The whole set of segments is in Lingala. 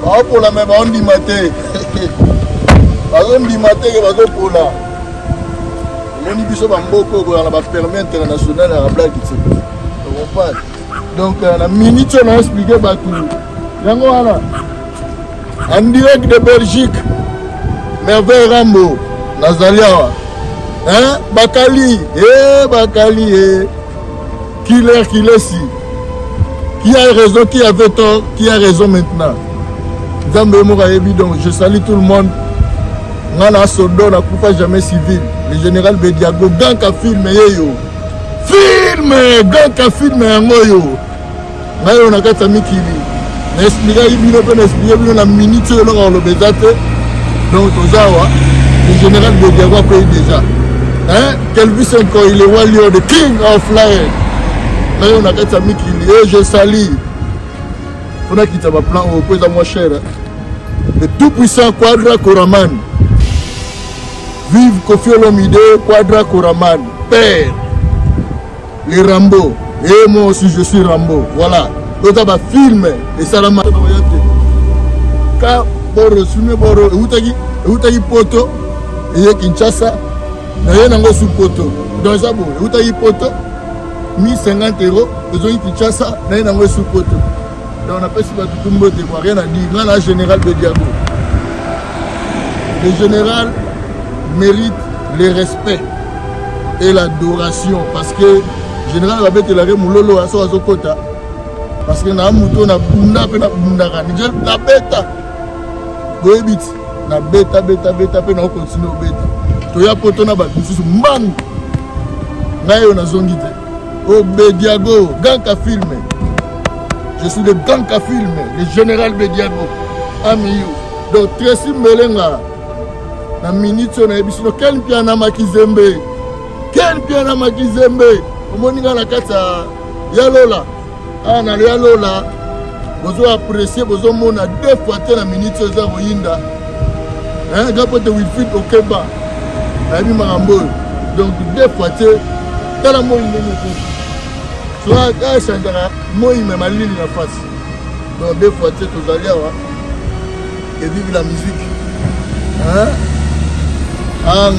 Ah, pour la même, on dit maté. On dit maté que va pour là. On dit que on va permis international à la blague. Donc, la minute, on a expliqué tout. En direct de Belgique, Merveille Rambo, Nazalia. Hein? Bakali, Bakali, Killer, si. Qui a raison, qui avait tort, qui a raison maintenant. Donc je salue tout le monde. Ngana Sodo n'a pas jamais civil. Le général Bediago, Ganka filme yo. Filme, Ganka filme yo. Ngayo na kata mikili. N'explique ibino pe n'explique ibino na minute yo longa le bezate. Donc Ozawa, le général Bediago paye déjà. Hein? Kelvis encore il est Walio, the king of lion. Ngayo na kata mikili. Et je salue. On a quitté ma plan au président moins cher. Le tout puissant Quadra Koraman. Vive Kofi Olomide, Quadra Koraman. Père. Les Rambo. Et moi aussi je suis Rambo. Voilà. Donc ça va filmer. Et ça la m'a. Quand Boro, Sume Boro, Outagi Poto, et Kinshasa, n'a rien sous Poto. Dans ça, Outagi Poto, 1050 €, besoin de Kinshasa, n'a rien sous Poto. On appelle ça tout le monde, rien à dire. Dans la général Bediago. Le général mérite le respect et l'adoration parce que le général va mettre la remoulolo à son kota. Parce que na muto na bunda pe na bunda ka. Na beta. Goebit. Na beta pe na continue beta. To ya poto na ba bisusu mbang. Nayo na zongite. O Bediago, Ganka filme. Je suis le Ganka film, le général Bediago. Amiyo. Donc, Tracy Melenga, la minute, on a dit quel piano makizembe. Quel piano makizembe. Au moins, la carte Yalola. Ah, na Yalola. Vous avez apprécié, vous avez deux fois la minute, vous avez Yinda. Hein, d'après de Wilfried Okeba. Ami Marambo. Donc, deux fois, dans la moindre soit moi il m'a mal la face. Donc deux fois tous allés et vive la musique. Hein? Ah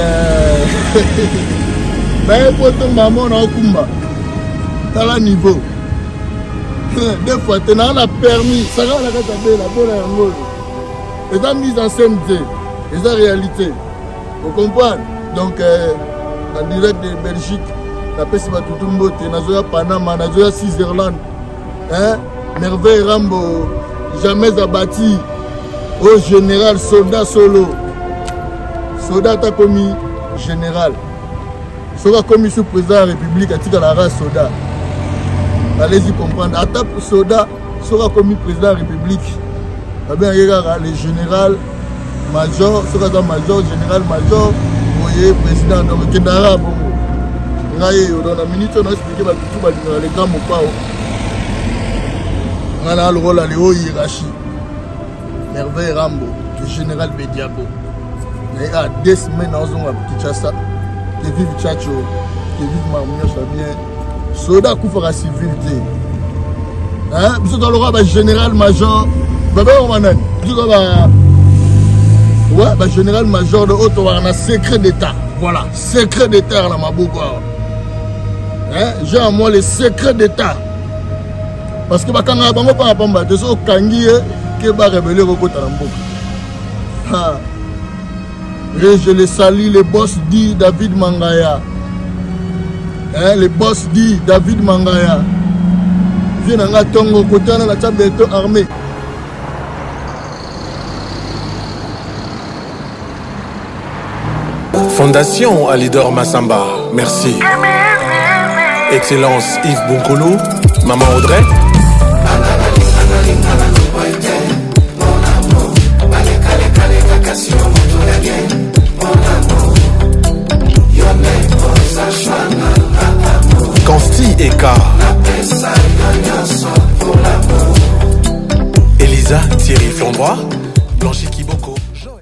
mais pour ton maman on kumba. Dans le niveau. Deux fois tu as la permis, ça va la carte la bonne angole. Et ça mise en scène et ça réalité. Vous comprenez? Donc en direct de Belgique. La paix c'est pas tout le monde, Nazoya Panama, Nazoya Switzerland, hein? Merveille Rambo, jamais abattu, au général soldat solo, soldat a commis général, soldat commis sous président de la République, à titre de la race soldat. Allez-y comprendre, à tape soldat, soldat commis président de la République, le général major, soldat major, général major, vous voyez, président, donc Kendara, bon. Dans la minute, on a expliqué que les grands mots. On a le rôle à Léo Hirachi, Merveille Rambo, le général Bediago. Il y a 2 semaines dans un Kinshasa, qui vive Tchatcho, qui vive Marmounia Chabien, soldat qui fera civilité. Hein? Vous êtes dans le roi, général-major, ouais, général-major de haute, on a un secret d'État. Voilà, secret d'État dans ma boucle. Hein? J'ai à moi les secrets d'État. Parce que quand on a pas de ce kangi qui va révéler au côté de et je les salue, les boss dit David Mangaya. Hein? Les boss dit David Mangaya. Viens dans la tongue au côté de la table de armée. Fondation Alidor Massamba, merci. Excellence Yves Bonkolo, Maman Audrey. Consti Eka. Elisa Thierry Flandroit, Blanchi Kiboko.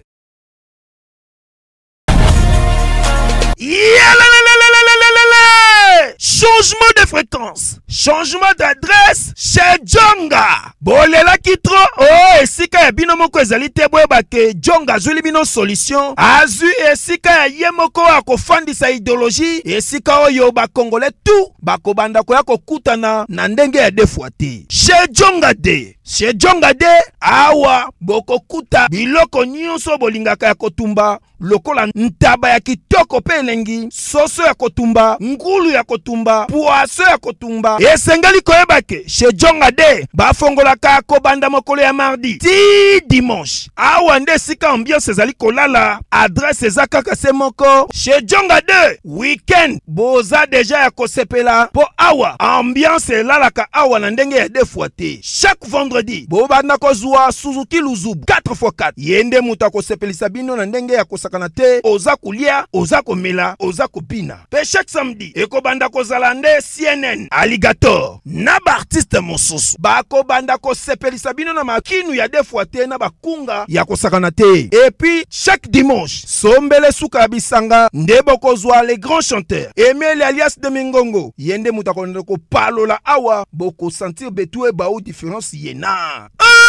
Changement de fréquence, changement d'adresse chez Djonga. Bolela Kitro, oh, et si que ya bino moko ezali te boyeba ke Jonga azuli bino solution azwi esika ya ye moko akofandisa idéologie esika oyo bakongole tu bakobanda koya kokutana na ndenge ya defwa te chez Jonga de awa bokokuta biloko nyonso bolingaka ya kotumba lokola ntaba ya kitoko pe elengi soso ya kotumba ngulu ya kotumba poaso ya kotumba esengeli koyeba ke chez Jonga de bafongolaka kobanda mokolo ya mardi ti dimanche awa nde sika ambiance ezali kolala adresse eza kaka se moko chez Jonga de weekend boza deja ya kosepela po awa ambiance elalaka awa na ndenge ya defwa te chaque vendredi bobanda kozwa Suzuki Luzubu 4x4 yende muta kosepelisa bino na ndenge ya kosakana te oza kulia oza komela oza kopina pe chaque samedi ekobanda kozala nde CNN Alligator na ba artiste mosusu bakobanda kosepelisa bino na makinu ya defwa te na bakunga ya kosakana te et puis chaque dimanche sombele suka ya bisanga nde bokozwa les grands chanteurs Emile alias de Mingongo yende muta konde ko palola awa boko sentir betue ba ou différence yena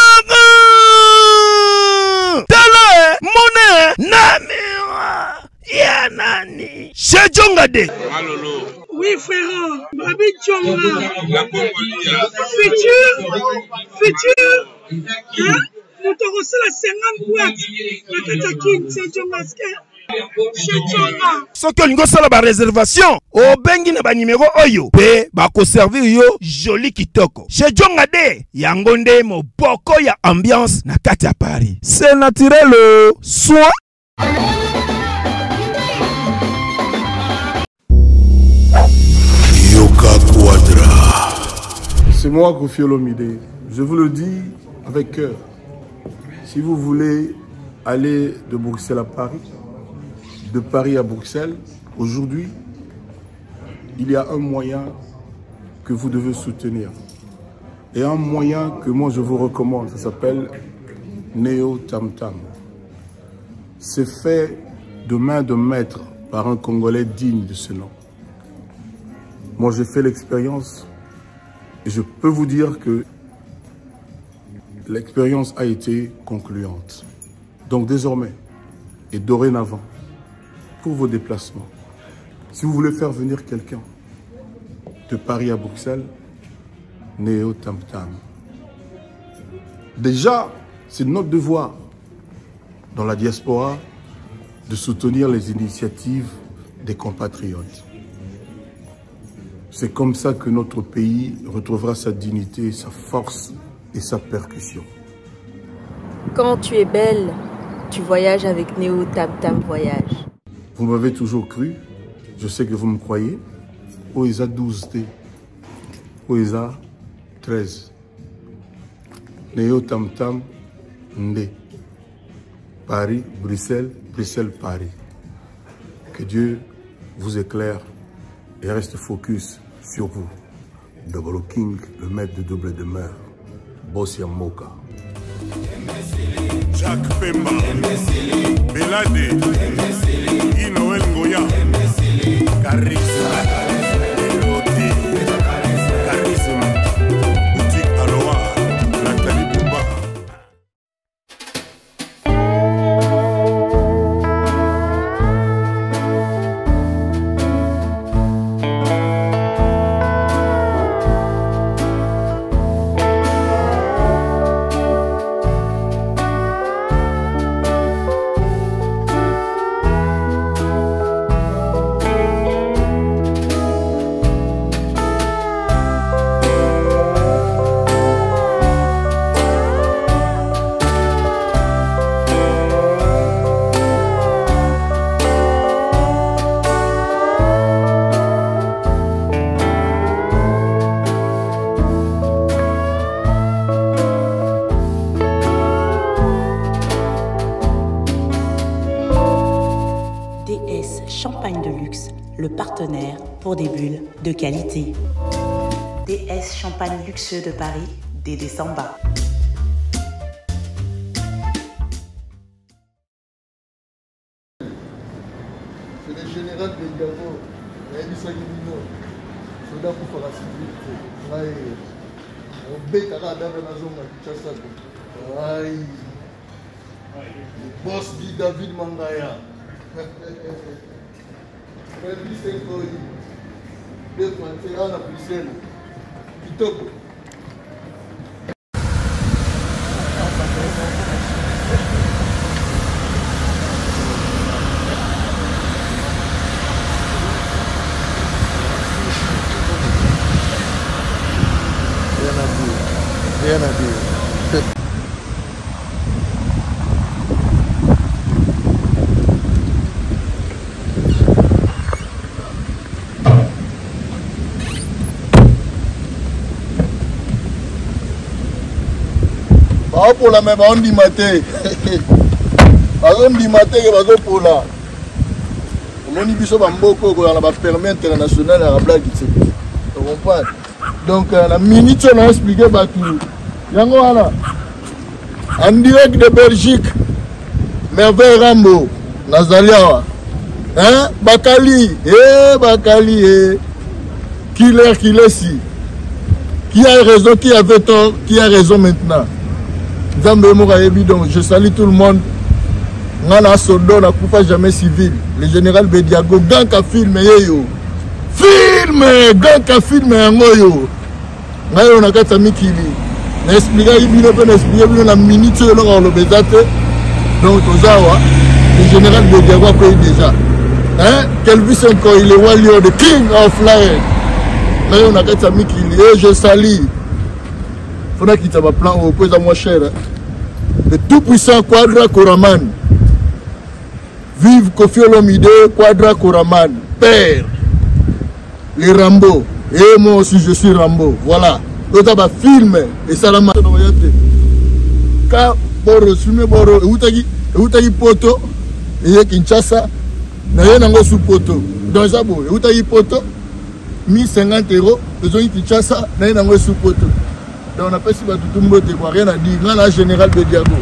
tala mone namira ya nani chez Jonga de Malolo. Oui frère, Babi Jonga. La Congolia. Futur. Hein? Nous t'aurons la 50 boîtes. La Katakine, c'est Jonga. Chez Jonga. soki olingo sala ba réservation obengi na ba numéro oyo pe bako servir yo joli kitoko chez Jonga de yango nde moboko ya ambiance na kati ya Paris c'est naturel soit Yoka Quadra. C'est moi, Kofi Olomide. Je vous le dis avec cœur. Si vous voulez aller de Bruxelles à Paris, de Paris à Bruxelles, aujourd'hui, il y a un moyen que vous devez soutenir. Et un moyen que moi je vous recommande, ça s'appelle Neo Tam Tam. C'est fait de main de maître par un Congolais digne de ce nom. Moi j'ai fait l'expérience et je peux vous dire que l'expérience a été concluante. Donc désormais et dorénavant, pour vos déplacements, si vous voulez faire venir quelqu'un de Paris à Bruxelles, Neo Tam Tam. Déjà, c'est notre devoir dans la diaspora de soutenir les initiatives des compatriotes. C'est comme ça que notre pays retrouvera sa dignité, sa force et sa percussion. Quand tu es belle, tu voyages avec Neo Tam Tam Voyage. Vous m'avez toujours cru, je sais que vous me croyez. OESA 12T, OESA 13. Neo Tam Tam Ndé. Paris, Bruxelles, Bruxelles, Paris. Que Dieu vous éclaire et reste focus sur vous. Double King, le maître de double demeure. Bossia Moka. Jacques Pemba, Belade, Inoel Ngoya, Charisme, Elodie, Charisme, Boutique Aloha, Nathalie Bouba. Champagne de luxe, le partenaire pour des bulles de qualité. DS Champagne luxueux de Paris, Dédé Samba. C'est le général de Gabon. Il a dit ça qui dit non. Soldat pour faire la sécurité. On bête à la dame dans la zone à Kinshasa. Aïe. Le boss dit David Mangaya. Elvis Nkoi. Deux Français à la Bruxelles. Kitoko. Rien à dire. Bazopola me baondima te bazondima te ke bazopola omoni biso bamboko okoyaka na bapermis international ya bablaki te ocomprendre donc la minute on a expliqué batou yango wana en direct de Belgique Merveille Rambo nazali awa hein bakali killer kilesi qui a raison qui avait tort qui a raison maintenant Nzambe moka yebi donc je salue tout le monde ngana sodo na kufa jamais civil le général Bediago ganka film yeyo ganka film yango yo ngayo na kata mikili na expliquer ibino pe na expliquer bino na minute yo longa lobeza te donc tozawa le général Bediago ko déjà hein Elvis Nkoi il est warrior the king of lion ngayo na kata mikili et je salue fona kita ba plan au pesa moins cher le tout puissant Quadra Koraman. Vive Kofi Olomide, Quadra Koraman, père, les Rambo, et moi aussi je suis Rambo, voilà. L'autre va filmer, et ça la m'a Ka Boro, Sume Boro, Outagi Poto, et Kinshasa, n'a rien sous poto. Dans Zabo, Outagi Poto, 1050 €, besoin de Kinshasa, n'a rien sous poto. Donc on appelle ça tout le monde, rien à dire. Là, le général Bediago.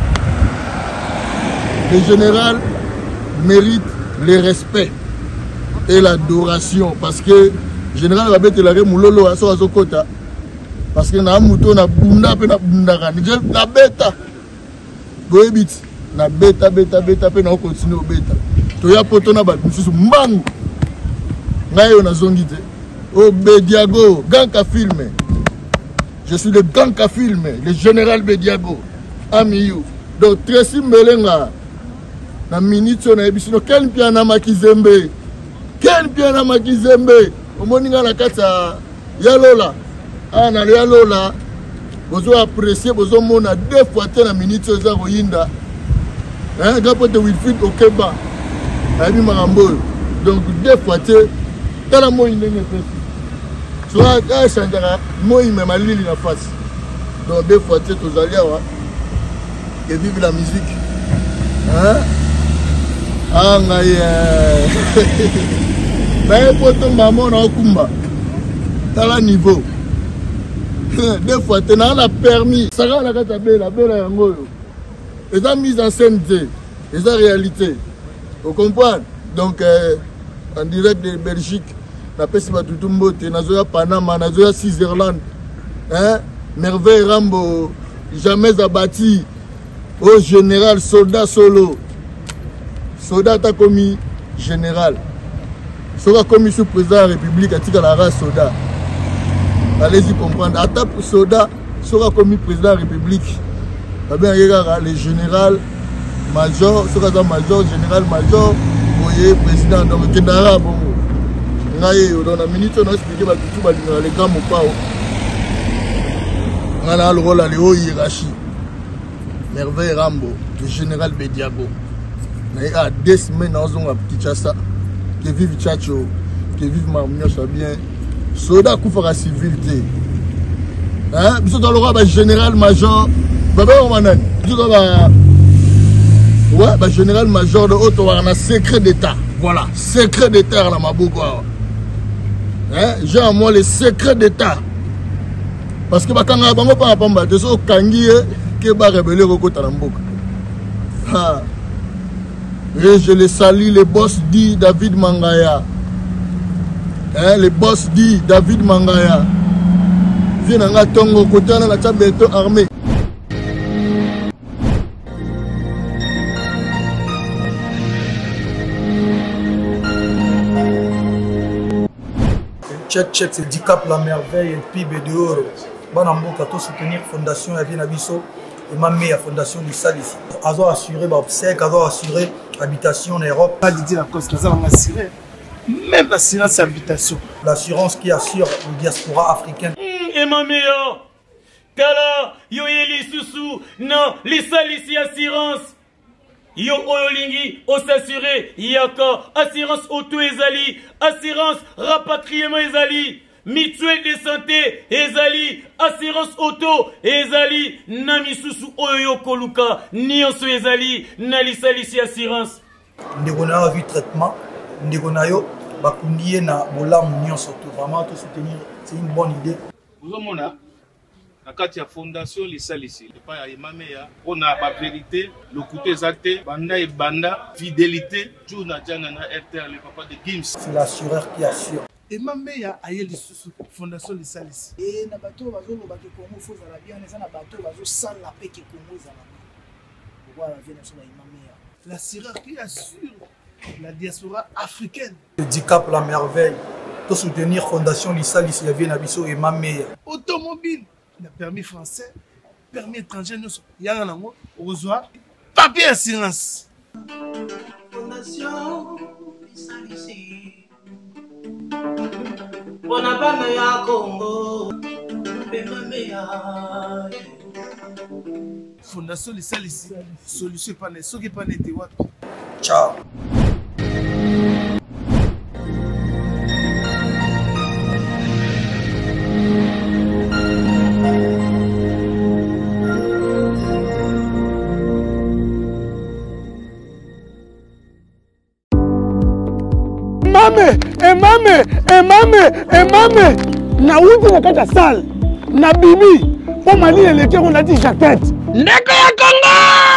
Le général mérite le respect et l'adoration parce que le général va mettre la moulolo à son côté. Parce que na mouton na bunda pe na bunda na beta. Boebit na beta pe na continue au beta. To ya poto na ba mususu mbangu. Ngayo na zongite. O Bediago, ganka filme. Je suis le ganka filme, le général Bediago. Amiyu. Donc Tracy Melenga. Na minute on a ebisino ken piana makizembe. Omoninga na kata yalola. Ah na yalola. Bozo apprécier bozo mona deux fois na minute za koyinda. Hein gapote Wilfried Okeba. Abi marambo. Donc deux fois tala mo indenge pesi. Soit à Sandra, moi il m'a malili la face. Donc deux fois tozali awa. Et vive la musique. Hein? Ah ngaye. Mais pour ton maman na okumba. Tala niveau. Deux fois tu n'as permis. Ça va la kata bela yango yo. Et ça mise en scène et ça réalité. Vous comprenez? Donc en direct de Belgique. Na pesi ba tutumbote nazoya Panama nazoya Switzerland hein Merveille Rambo jamais abattu au général soldat solo soldat ta commis général soka commis sous président de la République atika la race soldat allez-y comprendre attaque soldat soka commis président de la République bien le général major soka major général major voyez président donc kendara bon dans la minute on a expliqué les gars mon pas on a le rôle à Léo Hierachi Merveille Rambo le général Bediago mais à 2 semaines dans un petit chassa que vive Tchacho que vive Mamia soit bien soldat Koufara civilité hein biso dans le roi général major baba manan biso ouais général major de haute on a secret d'état voilà secret d'état la maboko hein, j'ai à moi les secrets d'État. Parce que quand on a pas pamba, de ce kangi qui va révéler au côté de et je les salue, les boss dit David Mangaya. Hein, les boss dit David Mangaya. Viens à Tongo côté de la table armée. Check, c'est Dicap la merveille et PIB de Oro. Banamboka, tout soutenir Fondation Yavien Abisso et ma meilleure Fondation du Sal ici. Azo assuré l'obsèque, azo assuré l'habitation en Europe. Pas dit la cause, nous allons assurer. Même l'assurance habitation. L'assurance qui assure la diaspora africaine. Et ma meilleure, Kala, yo yeli susu, non, les Sal ici assurance. Yo oyolingi, o s'assurer, yaka, assurance auto ezali, assurance rapatriement ezali. Mutuelle de santé, ezali, assurance auto, ezali, namisusu oyo koluka, nyonso ezali, nalisalisi assurance. Ndeko na vu traitement, ndeko na yo, bakundiye na bolamu nyonso to, vraiment tout soutenir, c'est une bonne idée. Vous avez na kati ya fondation lisalisi pas ya Mameya on a la vérité le côté exact banda et banda fidélité tout na jana na RTL le papa de Gims c'est l'assureur qui assure. Et Mameya aye lisusu fondation lisalisi et na bato bazolo ba ke Congo faut za la bien eza na bato bazo sala pe ke Congo za la bien voilà vient sur la Mameya l'assureur qui assure la diaspora africaine. Le Dicap la merveille tout soutenir fondation lisalisi Yavien Abisso et Mameya. Automobile le permis français, permis étranger, nous avons besoin papier assurance. Fondation Lisalisi, Bonabana ya Congo, Fondation Lisalisi, solution pas ne, ce qui pas n'était what. Ciao. Emame na wuti na kata sal na bimi po mali eleke on a dit jaquette ndeko ya Congo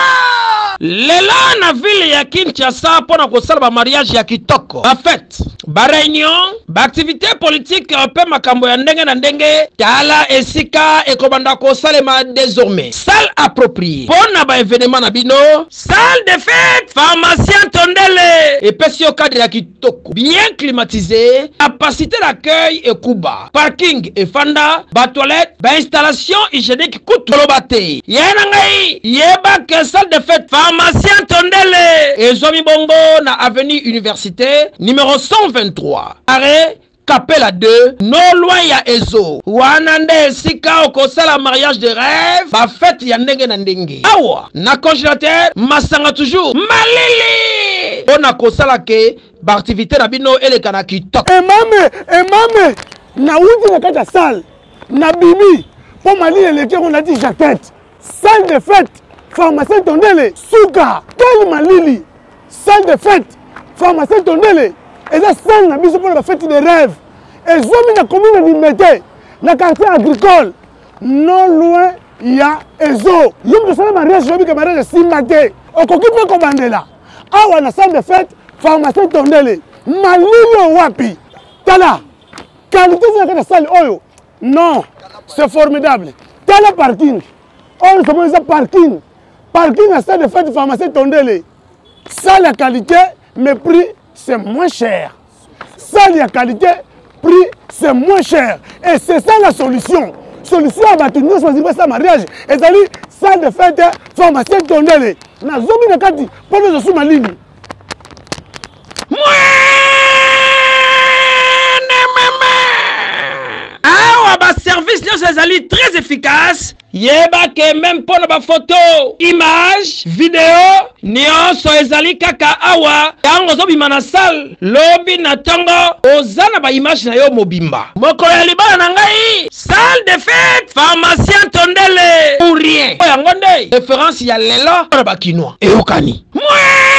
lelo na ville ya Kinshasa pona kosala ba mariage ya kitoko ba fête ba réunion ba activité politique pe makambo ya ndenge na ndenge tala esika ekobanda kosalema désormais salle appropriée pona ba événement na bino salle de fête pharmacien tondele et pesio cadre ya kitoko bien climatisé capacité d'accueil et kuba parking et fanda ba toilette ba installation hygiénique kutolobate yana ngai yeba que salle de fête pharmacien tondele et zomi bongo na avenue université numéro 123 arrêt Capella 2 non loin ya Ezo wanande sika okosala mariage de rêve ba fête ya ndenge na ndenge awa na congélateur masanga toujours malili on a kosala ke ba activité na bino eleka na kitoko emame na wuti na kata salle na bimi po mali eleke on a dit jaquette salle de fête pharmacien tondele suka quel malili salle de fête pharmacien tondele et ça salle na biso pour la fête de rêve et zomi na commune Limete na quartier agricole non loin ya Ezo yom de salle mariage jobi que mariage simate okoki pe ko bandela awa na salle de fête pharmacien tondele malili wapi tala qualité de la salle oyo non c'est formidable tala parking on se pose parking à salle de fête pharmacien tondele salle à qualité mais prix c'est moins cher. Salle à qualité, prix c'est moins cher. Et c'est ça la solution. Solution à bâtir, choisir ça mariage. Et ça dit, salle de fête, pharmacien tondele. Na zomi na kati, pour nous sous ma ligne. Service nous allons très efficace. Yeba que même pour la photo, image, vidéo, nyonso ezali kaka awa. Yango zobi manasal, lobi na tongo, ozana ba image na yo mobimba. Moko ya libana na ngai, salle de fête, pharmacien tondele, pour rien. Yango nde, référence ya lelo, na ba kinois. Et okani.